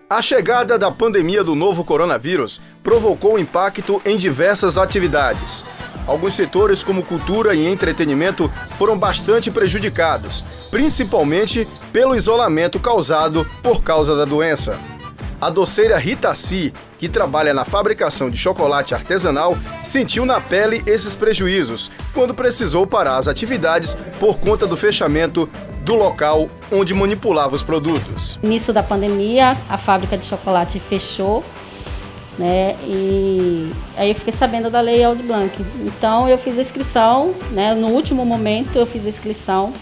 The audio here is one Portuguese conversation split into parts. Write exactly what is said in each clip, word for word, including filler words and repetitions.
A chegada da pandemia do novo coronavírus provocou impacto em diversas atividades. Alguns setores, como cultura e entretenimento, foram bastante prejudicados, principalmente pelo isolamento causado por causa da doença. A doceira Ritaci, que trabalha na fabricação de chocolate artesanal, sentiu na pele esses prejuízos quando precisou parar as atividades por conta do fechamento do local onde manipulava os produtos. No início da pandemia, a fábrica de chocolate fechou, né? E aí eu fiquei sabendo da Lei Aldir Blanc. Então eu fiz a inscrição, né? No último momento eu fiz a inscrição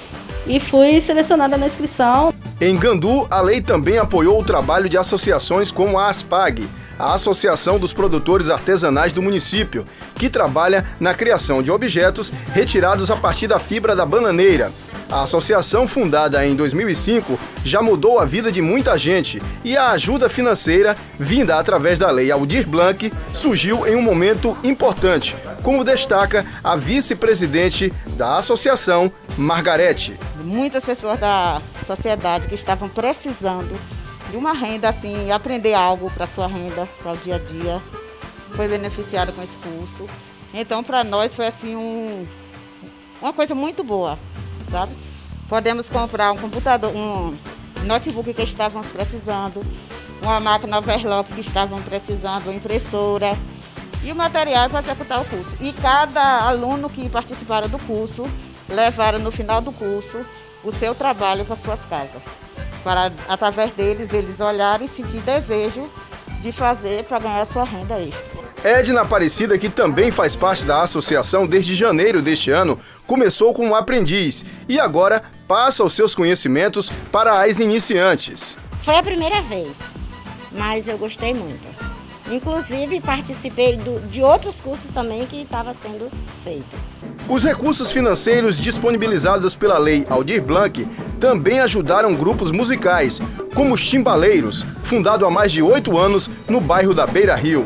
e fui selecionada na inscrição. Em Gandu, a lei também apoiou o trabalho de associações como a ASPAG, a Associação dos Produtores Artesanais do município, que trabalha na criação de objetos retirados a partir da fibra da bananeira. A associação, fundada em dois mil e cinco, já mudou a vida de muita gente e a ajuda financeira, vinda através da Lei Aldir Blanc, surgiu em um momento importante, como destaca a vice-presidente da associação, Margarete. Muitas pessoas da sociedade que estavam precisando de uma renda, assim, aprender algo para a sua renda, para o dia a dia, foi beneficiada com esse curso. Então, para nós foi assim um, uma coisa muito boa, sabe? Podemos comprar um computador, um notebook que estávamos precisando, uma máquina overlock que estavam precisando, uma impressora e o material para executar o curso. E cada aluno que participaram do curso levaram no final do curso o seu trabalho para suas casas, para através deles eles olharem e sentir desejo de fazer para ganhar sua renda extra. Edna Aparecida, que também faz parte da associação desde janeiro deste ano, começou como aprendiz e agora passa os seus conhecimentos para as iniciantes. Foi a primeira vez, mas eu gostei muito. Inclusive participei do, de outros cursos também que estava sendo feito. Os recursos financeiros disponibilizados pela Lei Aldir Blanc também ajudaram grupos musicais, como os Timbaleiros, fundado há mais de oito anos no bairro da Beira Rio.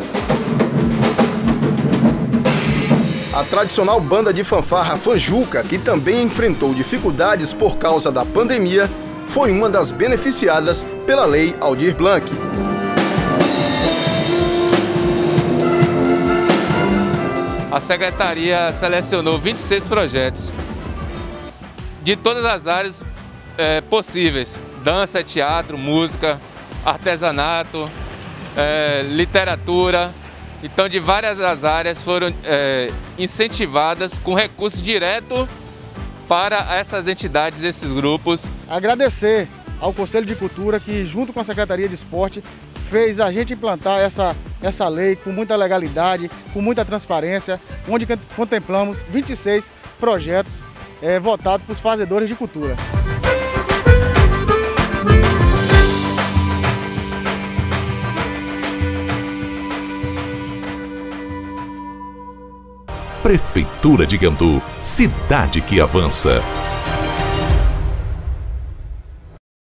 A tradicional banda de fanfarra Fanjuca, que também enfrentou dificuldades por causa da pandemia, foi uma das beneficiadas pela Lei Aldir Blanc. A Secretaria selecionou vinte e seis projetos de todas as áreas é, possíveis: dança, teatro, música, artesanato, é, literatura. Então, de várias das áreas foram é, incentivadas com recursos direto para essas entidades, esses grupos. Agradecer ao Conselho de Cultura que, junto com a Secretaria de Esporte, fez a gente implantar essa, essa lei com muita legalidade, com muita transparência, onde contemplamos vinte e seis projetos é, votados por fazedores de cultura. Prefeitura de Gandu, cidade que avança.